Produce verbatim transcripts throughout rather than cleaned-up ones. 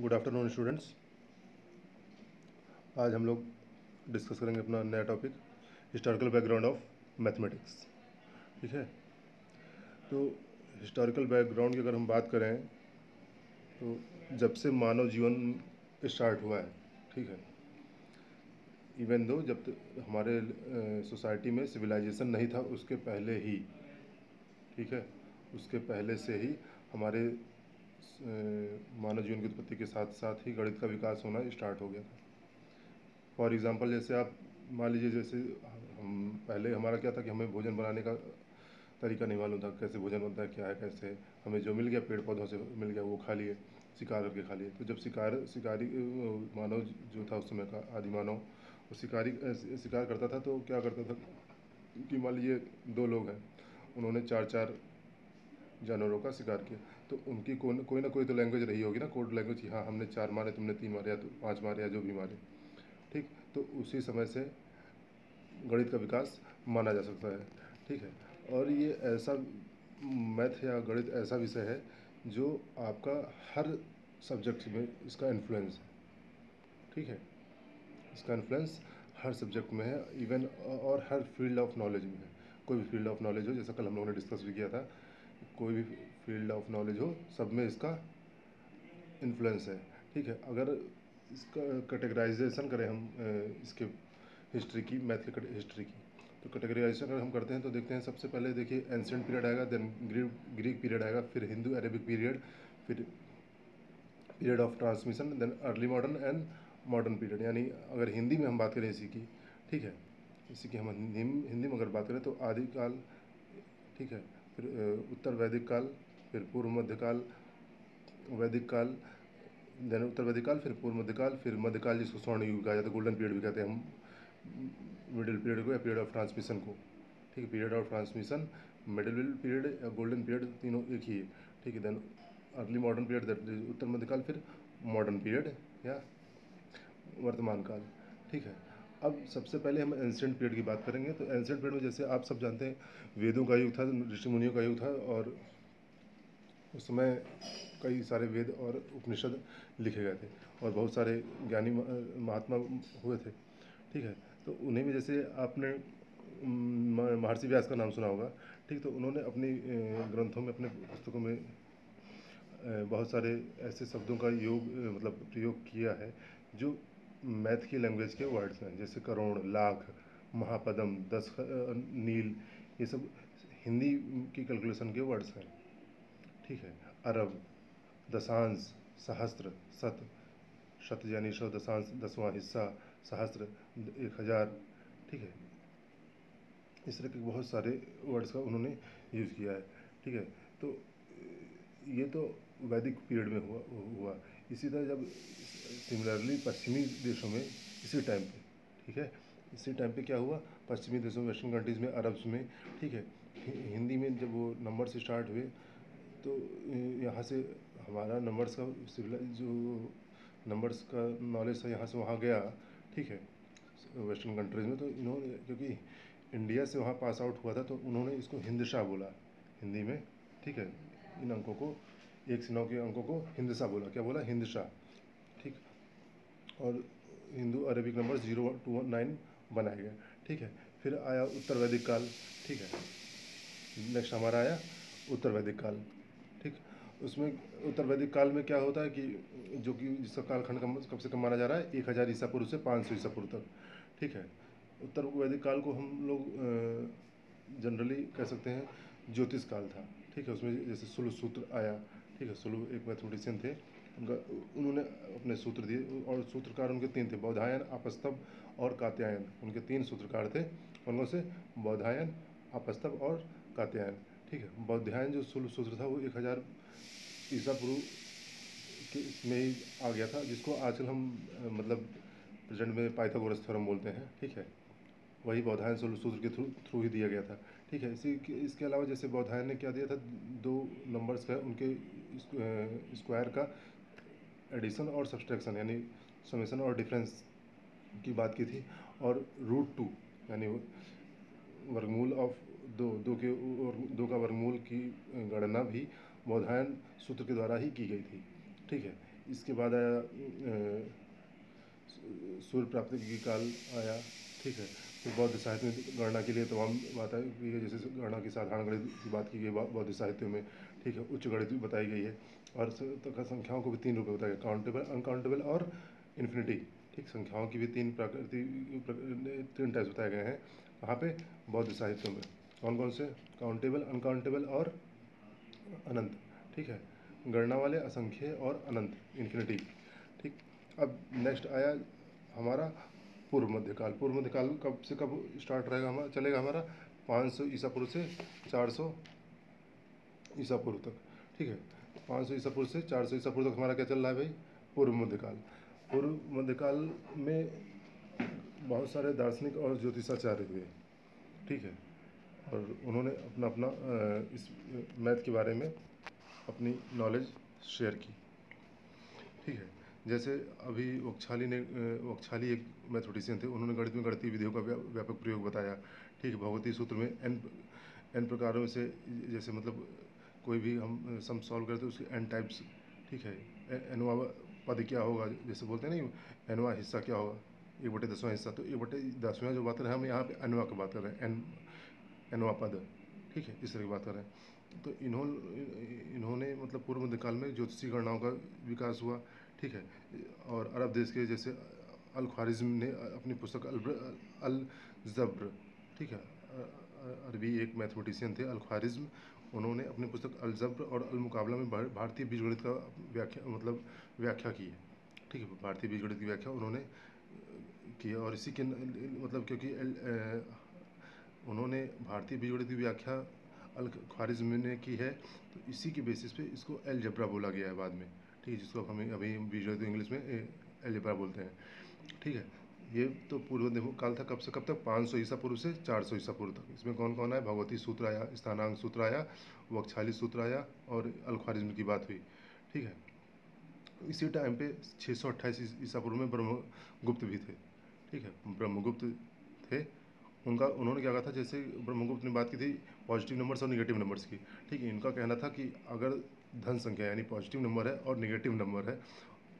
Good afternoon students. आज हम लोग डिस्कस करेंगे अपना नया topic historical background of mathematics. ठीक है, तो हिस्टोरिकल बैकग्राउंड की अगर हम बात करें तो जब से मानव जीवन स्टार्ट हुआ है, ठीक है, इवन दो जब तक हमारे सोसाइटी में सिविलाइजेशन नहीं था उसके पहले ही, ठीक है, उसके पहले से ही हमारे मानव जीवन की उत्पत्ति के साथ साथ ही गणित का विकास होना स्टार्ट हो गया था। फॉर एग्ज़ाम्पल जैसे आप मान लीजिए, जैसे हम पहले हमारा क्या था कि हमें भोजन बनाने का तरीका नहीं मालूम था, कैसे भोजन बनता है, क्या है, कैसे हमें जो मिल गया पेड़ पौधों से मिल गया वो खा लिए, शिकार करके खा लिए। तो जब शिकार शिकारी मानव जो था उस समय का आदि मानव, वो शिकारी शिकार करता था तो क्या करता था कि मान लीजिए दो लोग हैं, उन्होंने चार चार जानवरों का शिकार किया, तो उनकी कोई कोई ना कोई तो लैंग्वेज रही होगी ना, कोड लैंग्वेज की, हाँ हमने चार मारे, तुमने तीन मारे, या तो पाँच मारे, या जो भी मारे, ठीक। तो उसी समय से गणित का विकास माना जा सकता है, ठीक है। और ये ऐसा मैथ या गणित ऐसा विषय है जो आपका हर सब्जेक्ट में इसका इन्फ्लुएंस है, ठीक है, इसका इन्फ्लुएंस हर सब्जेक्ट में है, इवन और हर फील्ड ऑफ नॉलेज में है। कोई भी फील्ड ऑफ नॉलेज हो, जैसा कल हम लोगों ने डिस्कस भी किया था, कोई भी फील्ड ऑफ नॉलेज हो, सब में इसका इन्फ्लुएंस है, ठीक है। अगर इसका कैटेगराइजेशन करें हम इसके हिस्ट्री की, मैथ की हिस्ट्री की, तो कैटेगराइजेशन अगर हम करते हैं तो देखते हैं सबसे पहले देखिए एंशिएंट पीरियड आएगा, देन ग्रीक ग्रीक पीरियड आएगा, फिर हिंदू अरेबिक पीरियड, फिर period of transmission, then early modern and modern period. यानी अगर हिंदी में हम बात करें इसी की, ठीक है, इसी की हम हिंदी में अगर बात करें तो आदिकाल, ठीक है, फिर उत्तर वैदिक काल, फिर पूर्व मध्यकाल, वैदिक काल, देन उत्तर वैदिक काल, फिर पूर्व मध्यकाल, फिर मध्यकाल जिसको स्वर्ण युग कहा जाता है, गोल्डन पीरियड भी कहते हैं हम मिडिल पीरियड को, या पीरियड ऑफ ट्रांसमिशन को, ठीक है। Period of transmission, middle period या गोल्डन पीरियड, तीनों एक ही है, ठीक है। Then early modern period, that उत्तर मध्यकाल, फिर मॉडर्न पीरियड या वर्तमान काल, ठीक है। अब सबसे पहले हम एंशिएंट पीरियड की बात करेंगे। तो एंशिएंट पीरियड में जैसे आप सब जानते हैं वेदों का युग था, ऋषि मुनियों का युग था, और उस समय कई सारे वेद और उपनिषद लिखे गए थे और बहुत सारे ज्ञानी महात्मा हुए थे, ठीक है। तो उन्हें भी जैसे आपने महर्षि व्यास का नाम सुना होगा, ठीक। तो उन्होंने अपनी ग्रंथों में, अपने पुस्तकों में बहुत सारे ऐसे शब्दों का योग मतलब प्रयोग किया है जो मैथ की लैंग्वेज के वर्ड्स हैं, जैसे करोड़, लाख, महापदम, दस नील, ये सब हिंदी की कैलकुलेशन के वर्ड्स हैं, ठीक है। अरब, दशांश, सहस्त्र, शत, शत यानी सौ, दशांश दसवां हिस्सा, सहस्त्र एक हज़ार, ठीक है। इस तरह के बहुत सारे वर्ड्स का उन्होंने यूज़ किया है, ठीक है। तो ये तो वैदिक पीरियड में हुआ हुआ इसी तरह जब सिमिलरली पश्चिमी देशों में इसी टाइम पे, ठीक है, इसी टाइम पे क्या हुआ, पश्चिमी देशों में, वेस्टर्न कंट्रीज़ में, अरब्स में, ठीक है, हिंदी में जब वो नंबर से स्टार्ट हुए तो यहाँ से हमारा नंबर्स का जो नंबर्स का नॉलेज था यहाँ से वहाँ गया, ठीक है, वेस्टर्न कंट्रीज़ में। तो इन्होंने, क्योंकि इंडिया से वहाँ पास आउट हुआ था, तो उन्होंने इसको हिंदशा बोला हिंदी में, ठीक है। इन अंकों को, एक से नौ के अंकों को हिंदशा बोला, क्या बोला, हिंदशा, ठीक। और Hindu Arabic number zero to nine बनाए गए, ठीक है। फिर आया उत्तर वैदिक काल, ठीक है, नेक्स्ट हमारा आया उत्तर वैदिक काल, ठीक। उसमें उत्तर वैदिक काल में क्या होता है कि जो कि जिसका कालखंड कब से कम माना जा रहा है, एक हज़ार ईसा पूर्व से पाँच सौ ईसा पूर्व तक, ठीक है। उत्तर वैदिक काल को हम लोग जनरली कह सकते हैं ज्योतिष काल था, ठीक है। उसमें जैसे सुलभ सूत्र आया, ठीक है, सुलभ एक मैथमेटिशियन थे, उन्होंने अपने सूत्र दिए, और सूत्रकार उनके तीन थे, बौधायन, आपस्तंभ और कात्यायन, उनके तीन सूत्रकार थे, उनमें से बौधायन, आपस्तंभ और कात्यायन, ठीक है। बौधायन जो सुलभ सूत्र था वो एक हज़ार ईसा पूर्व के इसमें ही आ गया था, जिसको आजकल हम मतलब प्रेजेंट में पाइथागोरस थ्योरम बोलते हैं, ठीक है। वही बौधायन सुलभ सूत्र के थ्रू थ्रू ही दिया गया था, ठीक है। इसी इसके अलावा जैसे बौधायन ने क्या दिया था, दो नंबर्स का उनके स्क्वायर का एडिशन और सब्सट्रैक्शन यानी समेशन और डिफरेंस की बात की थी, और रूट टू यानी वर्गमूल ऑफ दो दो के दो का वर्गमूल की गणना भी बौधायन सूत्र के द्वारा ही की गई थी, ठीक है। इसके बाद आया सूर्य प्राप्ति की काल आया, ठीक है। तो बौद्ध साहित्य में गणना के लिए तमाम बातें की है, जैसे गणना की साधारण गणित की बात की गई बौद्ध साहित्य में, ठीक है। उच्च गणित भी बताई गई है, और संख्याओं को भी तीन रूप में बताया गया, काउंटेबल, अनकाउंटेबल और इन्फिनिटी, ठीक। संख्याओं की भी तीन प्रकृति तीन टाइप्स बताए गए हैं वहाँ पे बौद्ध साहित्य में। कौन कौन से? काउंटेबल, अनकाउंटेबल और अनंत, ठीक है। गणना वाले, असंख्य और अनंत, इन्फिनिटी, ठीक। अब नेक्स्ट आया हमारा पूर्व मध्यकाल। पूर्व मध्यकाल कब से कब स्टार्ट रहेगा हमारा, चलेगा हमारा पाँच सौ ईसा पूर्व से चार सौ ईसा पूर्व तक, ठीक है। पाँच सौ ईसा पूर्व से चार सौ ईसा पूर्व तक हमारा क्या चल रहा है भाई? पूर्व मध्यकाल। पूर्व मध्यकाल में बहुत सारे दार्शनिक और ज्योतिषाचार्य हुए, ठीक है, और उन्होंने अपना अपना इस मैथ के बारे में अपनी नॉलेज शेयर की, ठीक है। जैसे अभी वक्षाली ने वक्षाली एक मैथमेटिशियन थे, उन्होंने गणित में गणितीय विधियों का व्यापक प्रयोग बताया, ठीक है। भगवती सूत्र में एन एन प्रकारों से, जैसे मतलब कोई भी हम सम सॉल्व करते हैं उसके एन टाइप्स, ठीक है। एनवा पद क्या होगा, जैसे बोलते हैं नहीं, एनवा हिस्सा क्या होगा, एक बटे दसवां हिस्सा। तो एक बटे दसवां जो बात कर रहे हैं हम यहाँ पे एनवा की बात कर रहे हैं, एन एनवा पद, ठीक है, इस तरह की बात कर रहे हैं। तो इन्होंने इन्होंने मतलब पूर्व मध्यकाल में ज्योतिषी गणनाओं का विकास हुआ, ठीक है। और अरब देश के जैसे अल ख्वारिज़्म ने अपनी पुस्तक अल जब्र, ठीक है, अरबी एक मैथमेटिशियन थे अल ख्वारिज़्म, उन्होंने अपनी पुस्तक अल जब्र और अल मुकाबला में भारतीय बीजगणित का व्याख्या मतलब व्याख्या की है, ठीक है। भारतीय बीजगणित की व्याख्या उन्होंने की, और इसी के मतलब क्योंकि उन्होंने भारतीय बीजगणित की व्याख्या अल ख्वारिज़्म ने की है, तो इसी के बेसिस पे इसको अलजेब्रा बोला गया है बाद में, ठीक है, जिसको हमें अभी बीजगणित इंग्लिश में अलजेब्रा बोलते हैं, ठीक है। ये तो पूर्व काल था, कब से कब तक? पाँच सौ ईसा पूर्व से चार सौ ईसा पूर्व तक। इसमें कौन कौन आया? भगवती सूत्र आया, स्थानांक सूत्र आया, वक्षाली सूत्र आया, और अल ख्वारिज़्म की बात हुई, ठीक है। इसी टाइम पे छः सौ अट्ठाईस ईसा पूर्व में ब्रह्मगुप्त भी थे, ठीक है। ब्रह्मगुप्त थे, उनका उन्होंने क्या कहा था, जैसे ब्रह्मगुप्त ने बात की थी पॉजिटिव नंबर्स और निगेटिव नंबर्स की, ठीक है। इनका कहना था कि अगर धन संख्या यानी पॉजिटिव नंबर है और निगेटिव नंबर है,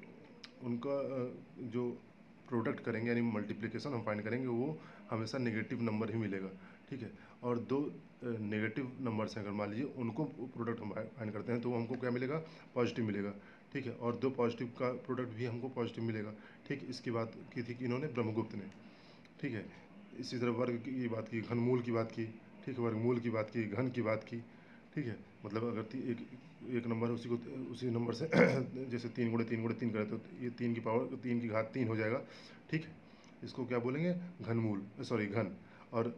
उनका जो प्रोडक्ट करेंगे यानी मल्टीप्लिकेशन हम फाइंड करेंगे, वो हमेशा नेगेटिव नंबर ही मिलेगा, ठीक है। और दो नेगेटिव नंबर्स हैं, अगर मान लीजिए उनको प्रोडक्ट हम फाइंड करते हैं तो हमको क्या मिलेगा? पॉजिटिव मिलेगा, ठीक है। और दो पॉजिटिव का प्रोडक्ट भी हमको पॉजिटिव मिलेगा, ठीक। इसकी बात की थी कि इन्होंने ब्रह्मगुप्त ने, ठीक है। इसी तरह वर्ग की बात की, घनमूल की बात की, ठीक है, वर्गमूल की बात की, घन की बात की, ठीक है। मतलब अगर एक एक नंबर उसी को उसी नंबर से जैसे तीन गुणे तीन गुणे तीन करें तो ये तीन की पावर तीन की घात तीन हो जाएगा, ठीक है। इसको क्या बोलेंगे? घनमूल, सॉरी घन। और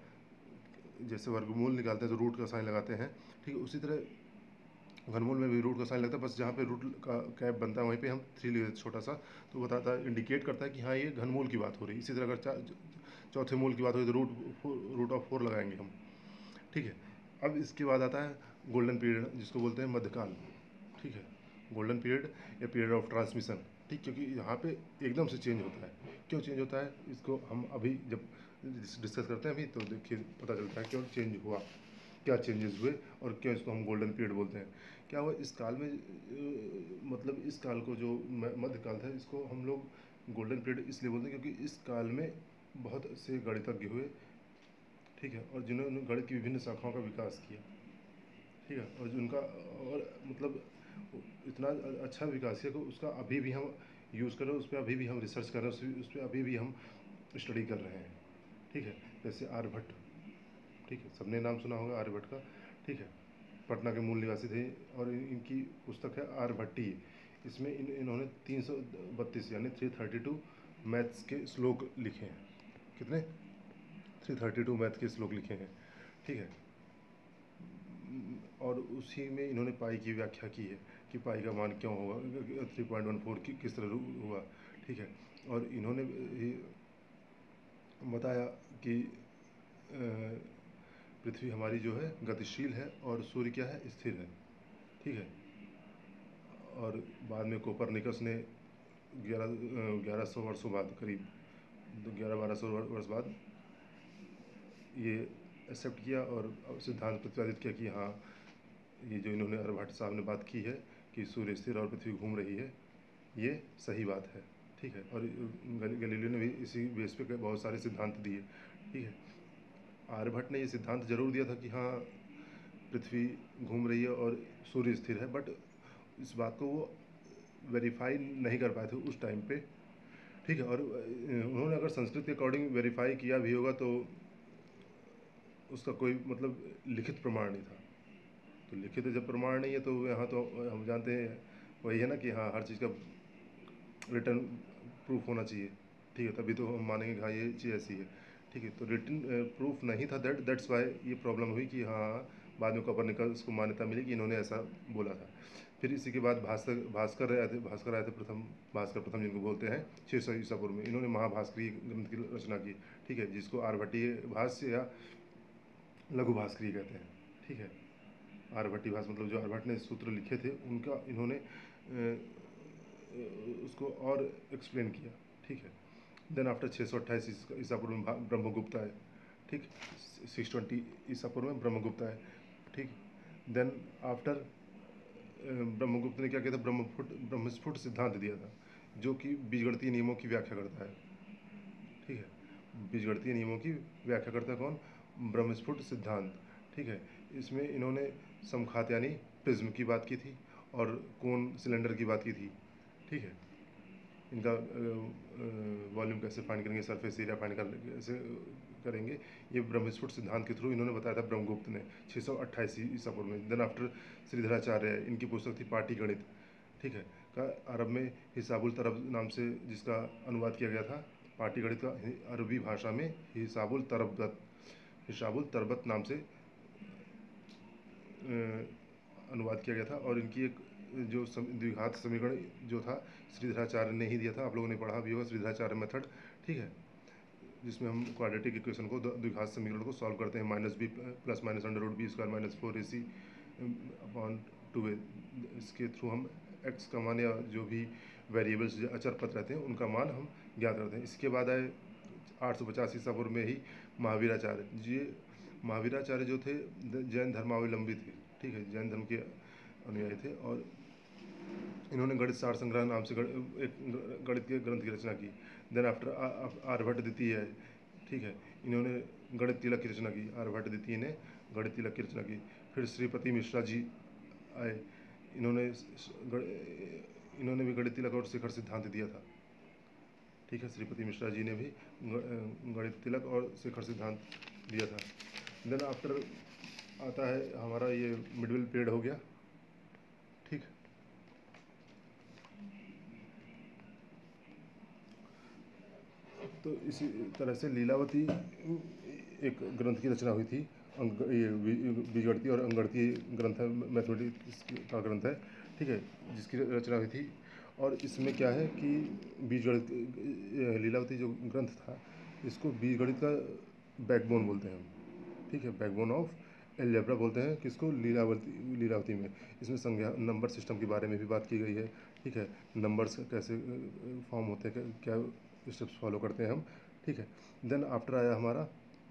जैसे वर्गमूल निकालते हैं तो रूट का साइन लगाते हैं, ठीक है। उसी तरह घनमूल में भी रूट का साइन लगता है, बस जहाँ पे रूट का कैप बनता है वहीं पे हम थ्री ले छोटा सा, तो बताता है, इंडिकेट करता है कि हाँ ये घनमूल की बात हो रही है। इसी तरह अगर चौथे मूल की बात हो तो रूट रूट ऑफ फोर लगाएंगे हम, ठीक है। अब इसके बाद आता है गोल्डन पीरियड, जिसको बोलते हैं मध्यकाल, ठीक है। गोल्डन पीरियड या पीरियड ऑफ ट्रांसमिशन, ठीक, क्योंकि यहाँ पे एकदम से चेंज होता है। क्यों चेंज होता है इसको हम अभी जब डिस्कस करते हैं अभी, तो देखिए पता चलता है क्यों चेंज हुआ, क्या चेंजेस हुए, और क्यों इसको हम गोल्डन पीरियड बोलते हैं। क्या हुआ इस काल में, मतलब इस काल को जो मध्यकाल था, इसको हम लोग गोल्डन पीरियड इसलिए बोलते हैं क्योंकि इस काल में बहुत से गणितज्ञ हुए, ठीक है, और जिन्होंने गणित की विभिन्न शाखाओं का विकास किया, ठीक है। और जिनका और मतलब इतना अच्छा विकास किया कि उसका अभी भी हम यूज़ कर रहे हैं, उस पर अभी भी हम रिसर्च कर रहे हैं, उस पर अभी भी हम स्टडी कर रहे हैं, ठीक है। जैसे आर्यभट्ट, ठीक है, सबने नाम सुना होगा आर्यभट्ट का, ठीक है। पटना के मूल निवासी थे, और इनकी पुस्तक है आर्यभट्टीय। इसमें इन इन्होंने तीन सौ बत्तीस यानी थ्री थर्टी टू मैथ्स के श्लोक लिखे हैं। कितने? थ्री थर्टी टू मैथ के श्लोक लिखे हैं, ठीक है। और उसी में इन्होंने पाई की व्याख्या की है कि पाई का मान क्यों होगा, थ्री पॉइंट वन फोर की किस तरह हुआ, ठीक है। और इन्होंने बताया कि पृथ्वी हमारी जो है गतिशील है और सूर्य क्या है? स्थिर है, ठीक है। और बाद में कोपरनिकस ने ग्यारह ग्यारह सौ वर्षों बाद, करीब ग्यारह बारह सौ वर्ष बाद ये एक्सेप्ट किया और सिद्धांत प्रतिपादित किया कि हाँ, ये जो इन्होंने आर्यभट्ट साहब ने बात की है कि सूर्य स्थिर और पृथ्वी घूम रही है, ये सही बात है, ठीक है। और गैलीलियो ने भी इसी बेस पे बहुत सारे सिद्धांत दिए, ठीक है। आर्यभट्ट ने ये सिद्धांत जरूर दिया था कि हाँ पृथ्वी घूम रही है और सूर्य स्थिर है, बट इस बात को वो वेरीफाई नहीं कर पाए थे उस टाइम पे, ठीक है। और उन्होंने अगर संस्कृत के अकॉर्डिंग वेरीफाई किया भी होगा तो उसका कोई मतलब लिखित प्रमाण नहीं था। तो लिखित जब प्रमाण नहीं है तो यहाँ तो हम जानते हैं वही है ना कि हाँ हर चीज़ का रिटर्न प्रूफ होना चाहिए, ठीक है, तभी तो हम मानेंगे कि हाँ ये चीज़ ऐसी है, ठीक है। तो रिटर्न प्रूफ नहीं था, दैट दैट्स वाई ये प्रॉब्लम हुई कि हाँ बाद में कोपरनिकस को मान्यता मिली कि इन्होंने ऐसा बोला था। फिर इसी के बाद भास्कर भास्कर आए थे भास्कर आए थे प्रथम भास्कर प्रथम जिनको बोलते हैं छः सौ ईसा पूर्व में। इन्होंने महाभास्करीय ग्रंथ की रचना की, ठीक है, जिसको आर्यभट्टीय भाष्य या लघु भास्करीय कहते हैं, ठीक है। आर्यभट्टीय भाष्य मतलब जो आर्यभट्ट ने सूत्र लिखे थे उनका इन्होंने उसको और एक्सप्लेन किया, ठीक है। देन आफ्टर छः सौ अट्ठाईस ईसा पूर्व में ब्रह्मगुप्त आए, ठीक, सिक्स ट्वेंटी ईसा पूर्व में ब्रह्मगुप्त आए, ठीक। देन आफ्टर ब्रह्मगुप्त ने क्या किया था, ब्रह्मस्फुट ब्रह्मस्फुट सिद्धांत दिया था, जो कि बीजगणितीय नियमों की व्याख्या करता है, ठीक है। बीजगणितीय नियमों की व्याख्या करता है कौन, ब्रह्मस्फुट सिद्धांत, ठीक है। इसमें इन्होंने समघात यानी प्रिज्म की बात की थी और कोन सिलेंडर की बात की थी, ठीक है। इनका वॉल्यूम कैसे फाइंड करेंगे, सरफेस एरिया फाइंड कर कैसे करेंगे, ये ब्रह्मस्फुट सिद्धांत के थ्रू इन्होंने बताया था ब्रह्मगुप्त ने छः सौ अट्ठाईस ईसा पूर्व में। देन आफ्टर श्रीधराचार्य, इनकी पुस्तक थी पाटीगणित, ठीक है, का अरब में हिसाबुल तरब नाम से जिसका अनुवाद किया गया था। पाटीगणित का अरबी भाषा में हिसाबुल तरबत हिसाबुल तरबत नाम से अनुवाद किया गया था। और इनकी एक जो द्विघात समीकरण जो था श्रीधराचार्य ने ही दिया था, आप लोगों ने पढ़ा भी होगा श्रीधराचार्य मेथड, ठीक है, जिसमें हम क्वाड्रेटिक इक्वेशन को द्विघात समीकरण को सॉल्व करते हैं, minus b plus minus under root b square minus four a c upon two a. इसके थ्रू हम एक्स का मान या जो भी वेरिएबल्स जो अचर पद रहते हैं उनका मान हम ज्ञात करते हैं। इसके बाद आए आठ सौ पचास ईसा पूर्व में ही महावीराचार्य जी। महावीराचार्य जो थे जैन धर्मावलंबी थे, ठीक है, जैन धर्म के अनुयायी थे, और इन्होंने गणित सार संग्रह नाम से एक गणित के ग्रंथ की रचना की। देन आफ्टर आर्यभट्ट द्वितीय है, ठीक है, इन्होंने गणित तिलक की रचना की। आर्यभट्ट द्वितीय ने गणित तिलक की रचना की। फिर श्रीपति मिश्रा जी आए, इन्होंने इन्होंने भी गणित तिलक और शिखर सिद्धांत दिया था, ठीक है। श्रीपति मिश्रा जी ने भी गणित तिलक और शिखर सिद्धांत दिया था। देन आफ्टर आता है हमारा ये मिडविल पीरियड हो गया, ठीक। तो इसी तरह से लीलावती एक ग्रंथ की रचना हुई थी, अंग ये बीजगणितीय और अंगगणितीय ग्रंथ है, मैथमेटिक्स का ग्रंथ है, ठीक है, जिसकी रचना हुई थी। और इसमें क्या है कि बीजगणित लीलावती जो ग्रंथ था इसको बीजगणित का बैकबोन बोलते हैं हम, ठीक है, बैकबोन ऑफ एलजेब्रा बोलते हैं किसको, लीलावती लीलावती में। इसमें संज्ञा नंबर सिस्टम के बारे में भी बात की गई है, ठीक है, नंबर्स कैसे फॉर्म होते हैं, क्या स्टेप्स फॉलो करते हैं हम, ठीक है। देन आफ्टर आया हमारा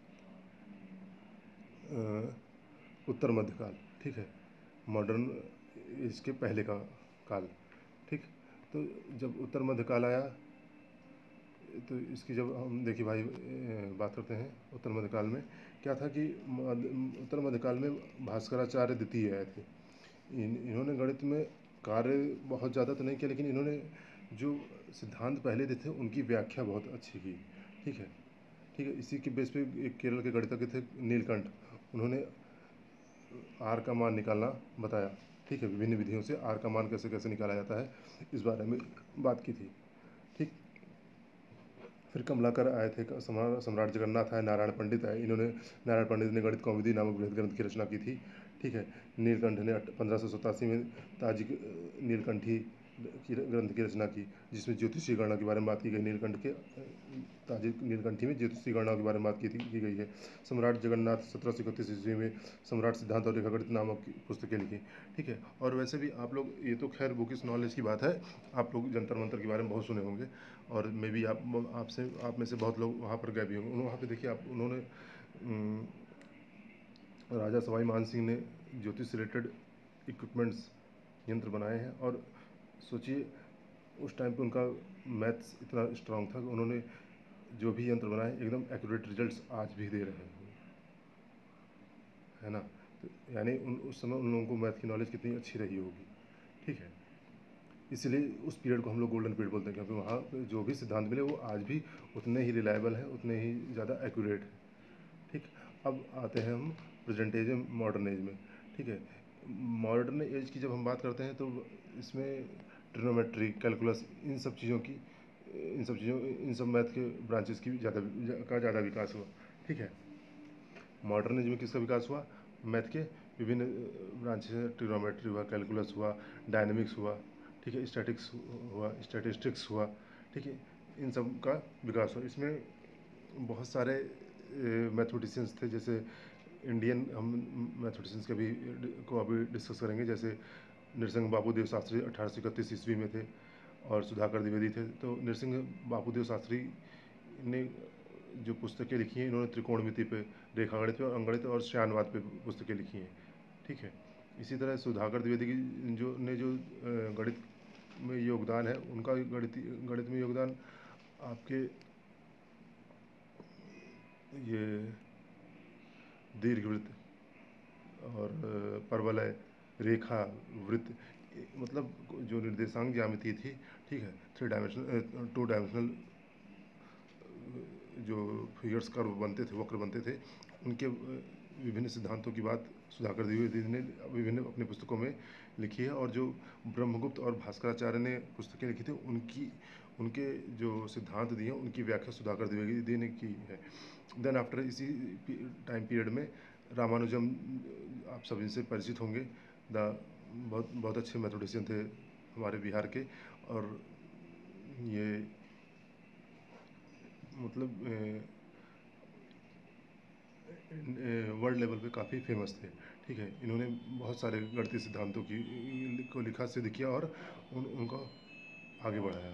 उत्तर मध्यकाल, ठीक है, मॉडर्न इसके पहले का काल, ठीक। तो जब उत्तर मध्यकाल आया तो इसकी जब हम देखिए भाई बात करते हैं उत्तर मध्यकाल में क्या था कि उत्तर मध्यकाल में भास्कराचार्य द्वितीय आए थे। इन इन्होंने गणित में कार्य बहुत ज़्यादा तो नहीं किया, लेकिन इन्होंने जो सिद्धांत पहले थे, थे उनकी व्याख्या बहुत अच्छी की, ठीक है, ठीक है। इसी के बेस पे एक केरल के गणितज्ञ थे नीलकंठ, उन्होंने आर का मान निकालना बताया, ठीक है, विभिन्न विधियों से आर का मान कैसे कैसे निकाला जाता है इस बारे में बात की थी, ठीक। फिर कमलाकर आए थे, सम्राट जगन्नाथ आए, नारायण पंडित आए, इन्होंने नारायण पंडित ने गणित कौमुदी नामक बृहद ग्रंथ की रचना की थी, ठीक है। नीलकंठ ने पंद्रह सौ सतासी में ताजिक नीलकंठी की ग्रंथ की रचना की, जिसमें ज्योतिषीय गणना के बारे में बात की गई। नीलकंठ के ताजिक नीलकंठी में ज्योतिषीय गणना के बारे में बात की थी की गई है। सम्राट जगन्नाथ सत्रह सौ इकतीस ईस्वी में सम्राट सिद्धांत और रेखागणित नामक पुस्तकें लिखी, ठीक है। और वैसे भी आप लोग, ये तो खैर बुकिश नॉलेज की बात है, आप लोग जंतर मंतर के बारे में बहुत सुने होंगे, और मे बी आप आपसे आप में से बहुत लोग वहाँ पर गए भी होंगे। वहाँ पे देखिए आप, उन्होंने राजा सवाई मान सिंह ने ज्योतिष रिलेटेड इक्विपमेंट्स यंत्र बनाए हैं। और सोचिए उस टाइम पे उनका मैथ्स इतना स्ट्रांग था कि उन्होंने जो भी यंत्र बनाए एकदम एक्यूरेट रिजल्ट्स आज भी दे रहे हैं, है ना। तो यानी उन उस समय उन लोगों को मैथ की नॉलेज कितनी अच्छी रही होगी, ठीक है। इसलिए उस पीरियड को हम लोग गोल्डन पीरियड बोलते हैं, क्योंकि वहाँ पे जो भी सिद्धांत मिले वो आज भी उतने ही रिलायबल हैं, उतने ही ज़्यादा एक्यूरेट हैं, ठीक। अब आते हैं हम प्रेजेंट एज में, मॉडर्न एज में, ठीक है। मॉडर्न एज की जब हम बात करते हैं तो इसमें ट्रिग्नोमेट्री, कैलकुलस, इन सब चीज़ों की इन सब चीज़ों इन सब मैथ के ब्रांचेस की ज़्यादा का ज़्यादा विकास हुआ, ठीक है। मॉडर्न एज में किसका विकास हुआ? मैथ के विभिन्न ब्रांचेस, ट्रिग्नोमेट्री हुआ, कैलकुलस हुआ, डायनेमिक्स हुआ, ठीक है, स्टैटिक्स हुआ, स्टैटिस्टिक्स हुआ, ठीक है, इन सब का विकास हुआ। इसमें बहुत सारे मैथमेटिशियंस थे, जैसे इंडियन हम मैथमेटिशियंस के भी को अभी डिस्कस करेंगे, जैसे नृसिंह बाबूदेव शास्त्री अठारह सौ इकतीस ईस्वी में थे और सुधाकर द्विवेदी थे। तो नृसिंह बाबूदेव शास्त्री ने जो पुस्तकें लिखी हैं, इन्होंने त्रिकोणमिति पे, रेखागणित पे और अंगणित और श्यानवाद पे पुस्तकें लिखी हैं, ठीक है। इसी तरह सुधाकर द्विवेदी की जो ने जो गणित में योगदान है, उनका गणित गणित में योगदान आपके ये दीर्घवृत्त और परवलय, रेखा, वृत्त, मतलब जो निर्देशांक ज्यामिति थी, ठीक है, थ्री डायमेंशनल टू डायमेंशनल जो फिगर्स कर्व बनते थे, वक्र बनते थे, उनके विभिन्न सिद्धांतों की बात सुधाकर द्विवेदी ने विभिन्न अपनी पुस्तकों में लिखी है। और जो ब्रह्मगुप्त और भास्कराचार्य ने पुस्तकें लिखी थी, उनकी उनके जो सिद्धांत दिए उनकी व्याख्या सुधाकर द्विवेदी ने की है। देन आफ्टर इसी टाइम पीरियड में रामानुजम, आप सब इनसे परिचित होंगे, द बहुत बहुत अच्छे मैथमेटिशियन थे हमारे बिहार के, और ये मतलब वर्ल्ड लेवल पे काफ़ी फेमस थे, ठीक है। इन्होंने बहुत सारे गणितीय सिद्धांतों की को लिखा, सिद्ध किया और उन, उनको आगे बढ़ाया।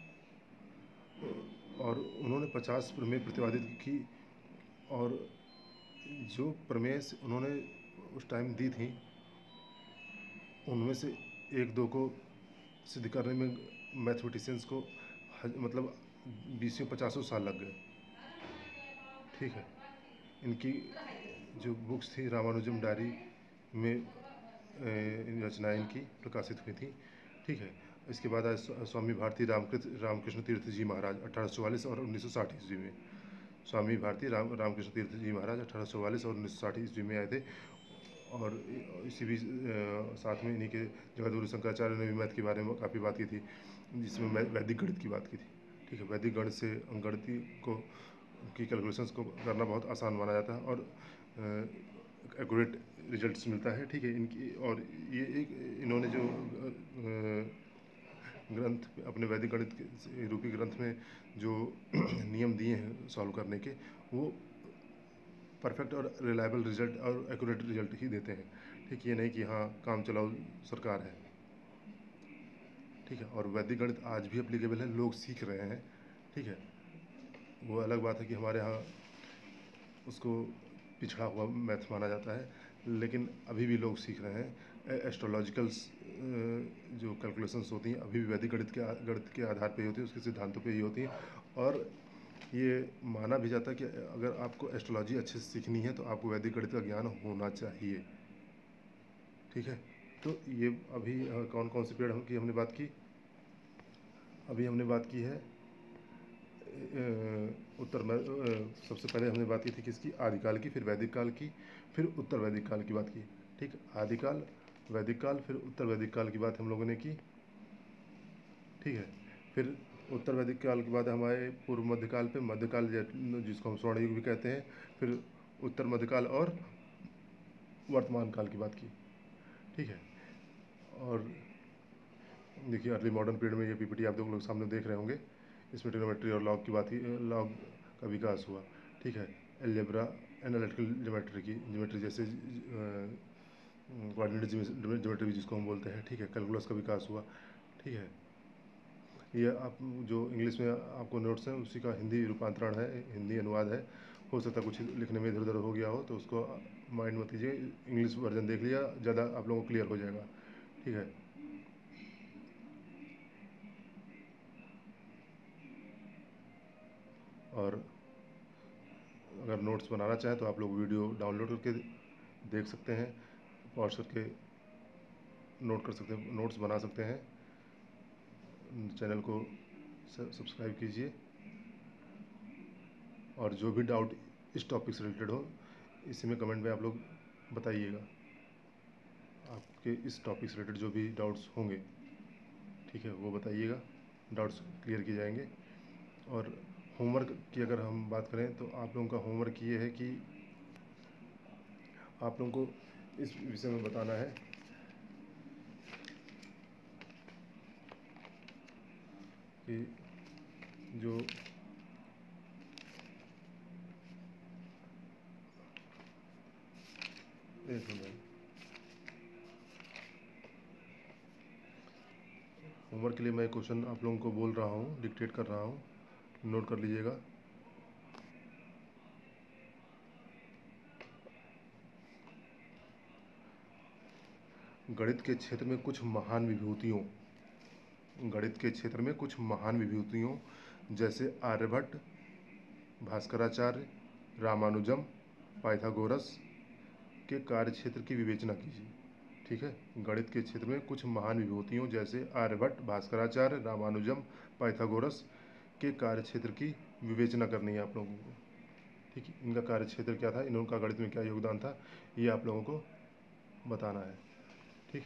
और उन्होंने पचास प्रमेय प्रतिपादित की, और जो प्रमेय उन्होंने उस टाइम दी थी, उनमें से एक दो को सिद्ध करने में मैथमेटिशियंस को मतलब बीसों पचासों साल लग गए, ठीक है। इनकी जो बुक्स थी, रामानुजम डायरी में रचनाएं इनकी प्रकाशित हुई थी, ठीक है। इसके बाद आए स्वामी भारती रामकृष्ण रामकृष्ण तीर्थ जी महाराज अठारह सौ चौवालीस और उन्नीस सौ साठ ईस्वी में। स्वामी भारती राम रामकृष्ण तीर्थ जी महाराज अठारह सौ चौवालीस और उन्नीस सौ साठ ईस्वी में आए थे। और इसी भी साथ में इन्हीं के जगतगुरु शंकराचार्य ने भी मैथ के बारे में काफ़ी बात की थी, जिसमें वैदिक गणित की बात की थी, ठीक है। वैदिक गणित से अंकगणित को की कैलकुलेशंस को करना बहुत आसान माना जाता है और एक्यूरेट रिजल्ट्स मिलता है, ठीक है। इनकी और ये एक इन्होंने जो ग्रंथ अपने वैदिक गणित के रूपी ग्रंथ में जो नियम दिए हैं सॉल्व करने के, वो परफेक्ट और रिलायबल रिजल्ट और एक्यूरेट रिजल्ट ही देते हैं, ठीक। ये नहीं कि हाँ काम चलाओ सरकार है, ठीक है। और वैदिक गणित आज भी एप्लीकेबल है, लोग सीख रहे हैं, ठीक है। वो अलग बात है कि हमारे यहाँ उसको पिछड़ा हुआ मैथ माना जाता है, लेकिन अभी भी लोग सीख रहे हैं। एस्ट्रोलॉजिकल्स जो कैलकुलेशंस होती हैं अभी भी वैदिक गणित के गणित के आधार पर ही होती है, उसके सिद्धांतों पे ही होती हैं। और ये माना भी जाता है कि अगर आपको एस्ट्रोलॉजी अच्छे से सीखनी है तो आपको वैदिक गणित का ज्ञान होना चाहिए, ठीक है। तो ये अभी कौन कौन से पीरियड की हमने बात की? अभी हमने बात की है उत्तर में, सबसे पहले हमने बात की थी किसकी? आदिकाल की, फिर वैदिक काल की, फिर उत्तर वैदिक काल की बात की, ठीक। आदिकाल, वैदिक काल, फिर उत्तर वैदिक काल की बात हम लोगों ने की, ठीक है। फिर उत्तर वैदिक काल के बाद हमारे पूर्व मध्यकाल पे, मध्यकाल जिसको हम स्वर्ण युग भी कहते हैं, फिर उत्तर मध्यकाल और वर्तमान काल की बात की, ठीक है। और देखिए अर्ली मॉडर्न पीरियड में ये पीपीटी आप लोग सामने देख रहे होंगे, इसमें ट्रिग्नोमेट्री और लॉग की बात की, लॉग का विकास हुआ, ठीक है। अलजेब्रा, एनालिटिकल ज्योमेट्री की ज्योमेट्री जैसे कोऑर्डिनेट ज्योमेट्री जिसको हम बोलते हैं, ठीक है। कैलकुलस का विकास हुआ, ठीक है। ये आप जो इंग्लिश में आपको नोट्स हैं उसी का हिंदी रूपांतरण है, हिंदी अनुवाद है। हो सकता है कुछ लिखने में इधर उधर हो गया हो तो उसको माइंड मत कीजिए, इंग्लिश वर्जन देख लिया, ज़्यादा आप लोगों को क्लियर हो जाएगा, ठीक है। और अगर नोट्स बनाना चाहें तो आप लोग वीडियो डाउनलोड करके देख सकते हैं, पॉज करके नोट कर सकते हैं, नोट्स बना सकते हैं। चैनल को सब्सक्राइब कीजिए और जो भी डाउट इस टॉपिक से रिलेटेड हो इसी में कमेंट में आप लोग बताइएगा, आपके इस टॉपिक से रिलेटेड जो भी डाउट्स होंगे, ठीक है, वो बताइएगा, डाउट्स क्लियर किए जाएंगे। और होमवर्क की अगर हम बात करें तो आप लोगों का होमवर्क ये है कि आप लोगों को इस विषय में बताना है कि जो एक मिनट होमवर्क के लिए मैं क्वेश्चन आप लोगों को बोल रहा हूँ, डिक्टेट कर रहा हूँ, नोट कर लीजिएगा। गणित के क्षेत्र में कुछ महान विभूतियों गणित के क्षेत्र में कुछ महान विभूतियों जैसे आर्यभट्ट, भास्कराचार्य, रामानुजम, पाइथागोरस के कार्यक्षेत्र की विवेचना कीजिए। ठीक है, गणित के क्षेत्र में कुछ महान विभूतियों जैसे आर्यभट्ट, भास्कराचार्य, रामानुजम, पाइथागोरस के कार्यक्षेत्र की विवेचना करनी है आप लोगों को। ठीक है, इनका कार्यक्षेत्र क्या था, इनका गणित में क्या योगदान था, ये आप लोगों को बताना है। ठीक,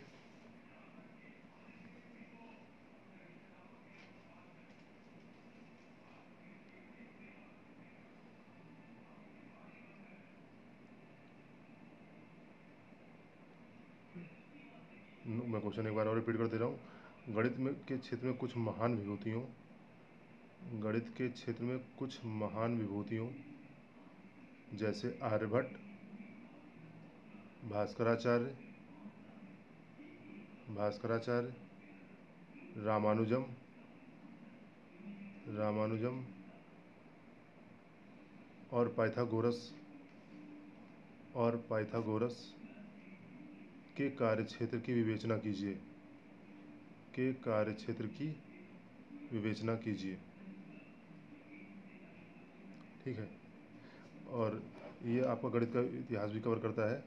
मैं क्वेश्चन एक बार और रिपीट कर दे रहा हूँ। गणित में के क्षेत्र में कुछ महान विभूतियों गणित के क्षेत्र में कुछ महान विभूतियों जैसे आर्यभट्ट, भास्कराचार्य भास्कराचार्य रामानुजम रामानुजम और पाइथागोरस और पाइथागोरस के कार्यक्षेत्र की विवेचना कीजिए के कार्यक्षेत्र की विवेचना कीजिए। ठीक है, और ये आपका गणित का इतिहास भी कवर करता है,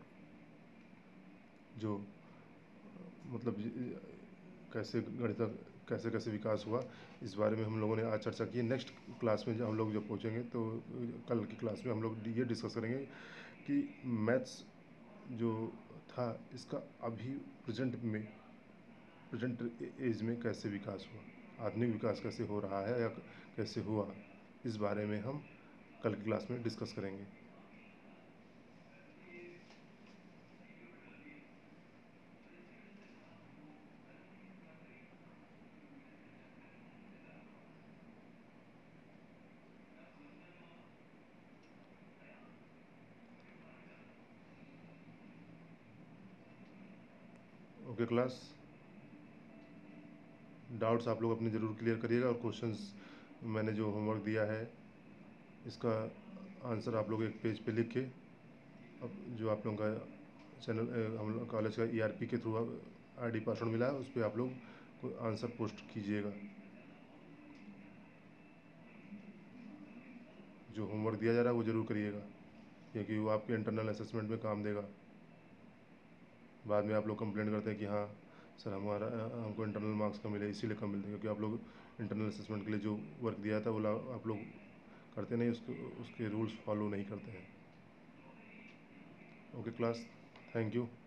जो मतलब कैसे गणित का कैसे कैसे विकास हुआ, इस बारे में हम लोगों ने आज चर्चा की। नेक्स्ट क्लास में जब हम लोग जब पहुँचेंगे तो कल की क्लास में हम लोग ये डिस्कस करेंगे कि मैथ्स जो था इसका अभी प्रेजेंट में प्रेजेंट एज में कैसे विकास हुआ, आधुनिक विकास कैसे हो रहा है या कैसे हुआ, इस बारे में हम कल की क्लास में डिस्कस करेंगे। ओके क्लास, डाउट्स आप लोग अपने ज़रूर क्लियर करिएगा, और क्वेश्चंस मैंने जो होमवर्क दिया है इसका आंसर आप लोग एक पेज पे लिख के, अब जो आप लोगों का चैनल हम लोग कॉलेज का ईआरपी के थ्रू आईडी पासवर्ड मिला है उस पर आप लोग आंसर पोस्ट कीजिएगा। जो होमवर्क दिया जा रहा है वो ज़रूर करिएगा, क्योंकि वो आपके इंटरनल असेसमेंट में काम देगा। बाद में आप लोग कंप्लेंट करते हैं कि हाँ सर हमारा हमको इंटरनल मार्क्स कम मिले, इसीलिए कम मिलते हैं क्योंकि आप लोग इंटरनल असेसमेंट के लिए जो वर्क दिया था वो आप लोग करते नहीं, उसके उसके रूल्स फॉलो नहीं करते हैं। Okay class, thank you.